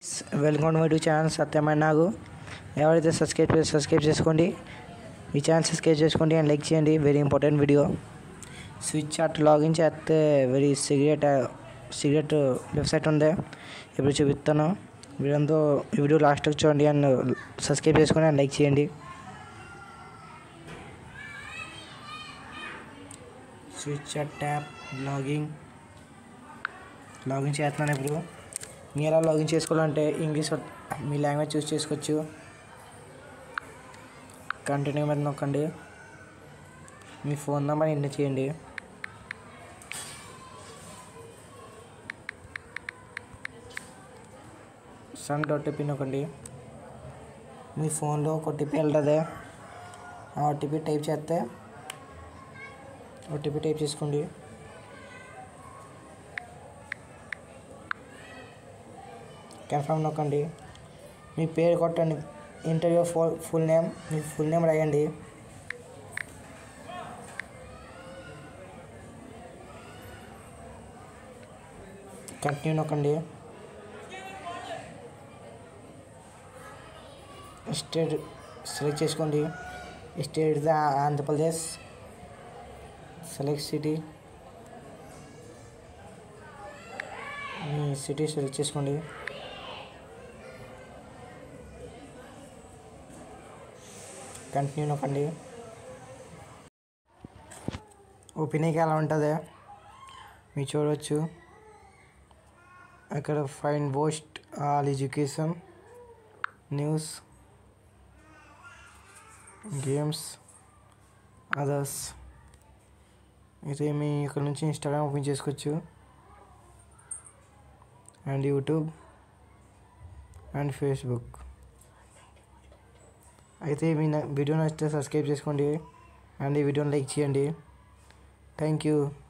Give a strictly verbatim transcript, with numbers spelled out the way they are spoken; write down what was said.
Welcome to channel సత్యమైన నాకు ఎవరైతే సబ్స్క్రైబ్ సబ్స్క్రైబ్ చేసుకోండి, ఈ ఛానల్ సబ్స్క్రైబ్ చేసుకోండి అండ్ లైక్ చేయండి. Very important video. Switch chat login చేస్తే వెరీ సీక్రెట్ సీక్రెట్ వెబ్సైట్ ఉంది, ఇప్పుడు చూపిస్తాను. వీడియోతో ఈ వీడియో లాస్ట్కి చూడండి అండ్ సబ్స్క్రైబ్ చేసుకోండి అండ్ లైక్ చేయండి. Switch chat tap login login చేస్తున్నాను. ఇప్పుడు మీరు ఎలా లాగిన్ చేసుకోవాలంటే ఇంగ్లీష్ మీ లాంగ్వేజ్ చూస్ చేసుకోవచ్చు. కంటిన్యూ మీద నొక్కండి. మీ ఫోన్ నెంబర్ ఎంటర్ చేయండి. సన్ ఓటీపీ నొక్కండి. మీ ఫోన్లో ఒక ఓటీపీ వెళ్తుంది. ఆ ఓటీపీ టైప్ చేస్తే ఓటీపీ టైప్ చేసుకోండి. కన్ఫర్మ్ నొక్కండి. మీ పేరు కొట్టండి. ఇంటర్వ్యూ ఫుల్ ఫుల్ నేమ్ మీ ఫుల్ నేమ్ రాయండి. కంటిన్యూ నొక్కండి. స్టేట్ సెలెక్ట్ చేసుకోండి. State the Andhra Pradesh. Select city. మీ సిటీ సెలెక్ట్ చేసుకోండి. కంటిన్యూ నొక్కండి. ఓపెనింగ్ ఎలా ఉంటుంది మీరు చూడవచ్చు. అక్కడ find post all education, news, games, others. అయితే మీ ఇక్కడ నుంచి ఇన్స్టాగ్రామ్ ఓపెన్ చేసుకోవచ్చు అండ్ యూట్యూబ్ అండ్ ఫేస్బుక్. అయితే మీ వీడియో నచ్చితే సబ్స్క్రైబ్ చేసుకోండి అండ్ ఈ వీడియోని లైక్ చేయండి. Thank you.